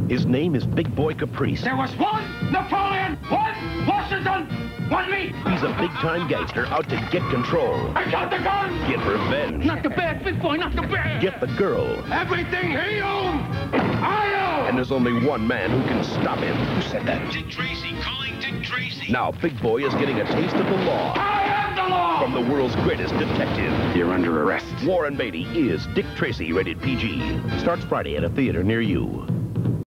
His name is Big Boy Caprice. There was one Napoleon, one Washington, one me. He's a big-time gangster out to get control. I got the gun. Get revenge. Not the bad, Big Boy, not the bad. Get the girl. Everything he owned, I own. And there's only one man who can stop him. Who said that? Dick Tracy, calling Dick Tracy. Now Big Boy is getting a taste of the law. I am the law. From the world's greatest detective. You're under arrest. Warren Beatty is Dick Tracy, rated PG. Starts Friday at a theater near you.